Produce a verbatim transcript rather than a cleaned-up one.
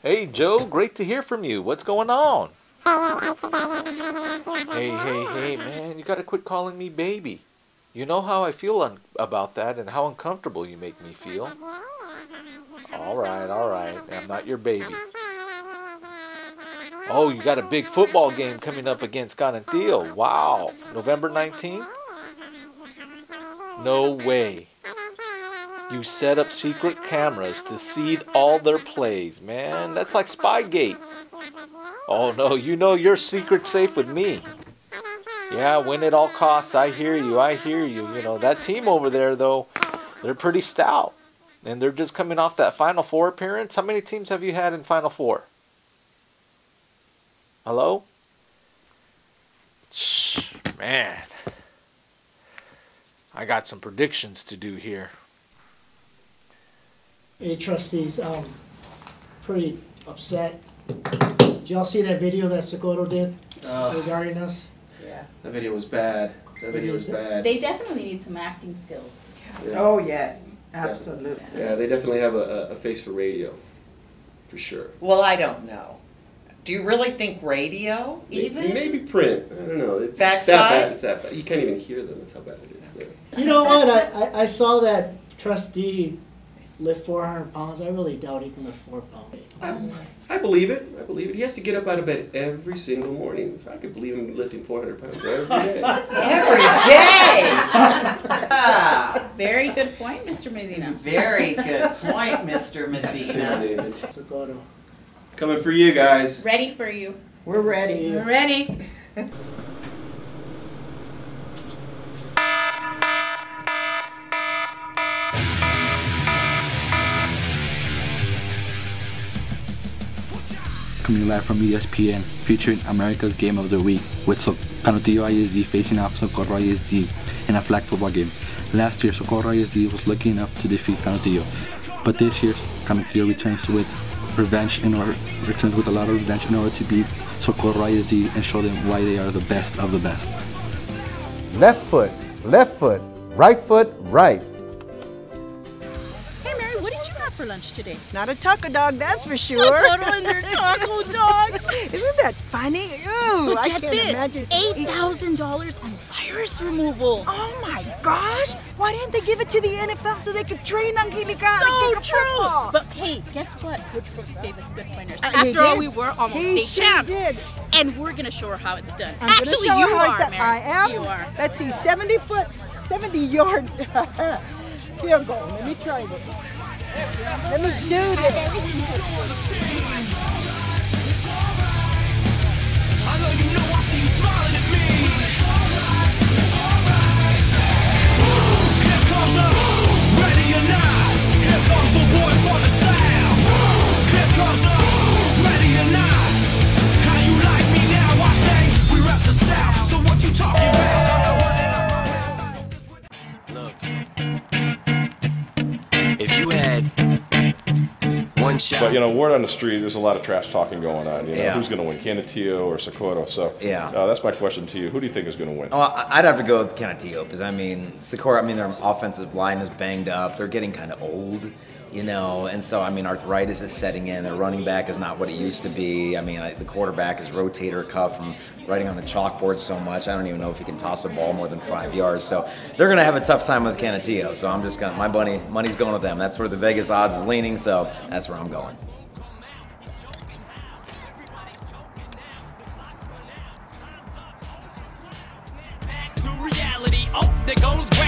Hey, Joe, great to hear from you. What's going on? Hey, hey, hey, man, you gotta quit calling me baby. You know how I feel un about that and how uncomfortable you make me feel. All right, all right, I'm not your baby. Oh, you got a big football game coming up against Canutillo. Wow, November nineteenth? No way. You set up secret cameras to see all their plays, man. That's like Spygate. Oh no, you know your secret's safe with me. Yeah, win at all costs. I hear you, I hear you. You know, that team over there, though, they're pretty stout. And they're just coming off that Final Four appearance. How many teams have you had in Final Four? Hello? Shh, man. I got some predictions to do here. Hey, trustees, um, pretty upset. Did y'all see that video that Socorro did uh, regarding us? Yeah. That video was bad. That video was bad. They definitely need some acting skills. Yeah. Oh, yes. Absolutely. Yeah, they definitely have a, a face for radio. For sure. Well, I don't know. Do you really think radio, even? Maybe print. I don't know. It's, Backside? it's that bad. It's that bad. You can't even hear them. That's how bad it is. Yeah. You know what? I, I, I saw that trustee lift four hundred pounds. I really doubt he can lift four pounds. I, I believe it. I believe it. He has to get up out of bed every single morning. So I could believe him lifting four hundred pounds every day. Every day! Ah, Very good point, Mister Medina. very good point, Mister Medina. Socorro. Coming for you guys. Ready for you. We're ready. We're ready. Coming live from E S P N, featuring America's Game of the Week, with so Canutillo I S D facing off Socorro I S D in a flag football game. Last year, Socorro I S D was lucky enough to defeat Canutillo, but this year, Canutillo returns with revenge in order, returns with a lot of revenge in order to beat Socorro I S D and show them why they are the best of the best. Left foot, left foot, right foot, right. Hey Mary, what did you have for lunch today? Not a taco dog, that's for sure. Socorro and their taco dogs. Isn't that funny? Ooh, Look I at can't this, imagine. eight thousand dollars on virus removal. Oh my gosh! Why didn't they give it to the N F L so they could train on Angelica So and kick a true. football? But hey, guess what? Coach Brooks gave us good pointers. Uh, he After all, did. we were almost He state sure champs. did. And we're gonna show her how it's done. I'm gonna Actually, show you her how it's are, done. Mary. I am. You are. Let's see, seventy foot, seventy yard field goal. Let me try this. Let me do this. I know you know I see you smiling at me. Here comes the ready or not. Here comes the boys for the sound. Here comes the ready or not. How you like me now? I say we rep the South. So what you talking about? Look, if you had one shot. But, you know, word on the street, there's a lot of trash talking going on. You know, Yeah. who's going to win, Canutillo or Socorro? So, Yeah. uh, that's my question to you. Who do you think is going to win? Oh, I- I'd have to go with Canutillo because I mean, Socorro. I mean, their offensive line is banged up. They're getting kind of old, you know, and so I mean, arthritis is setting in. Their running back is not what it used to be. I mean, I, the quarterback is rotator cuff from writing on the chalkboard so much. I don't even know if he can toss a ball more than five yards. So they're gonna have a tough time with Canutillo. So I'm just gonna my money money's going with them. That's where the Vegas odds is leaning. So that's where I'm going. To reality, oh, there goes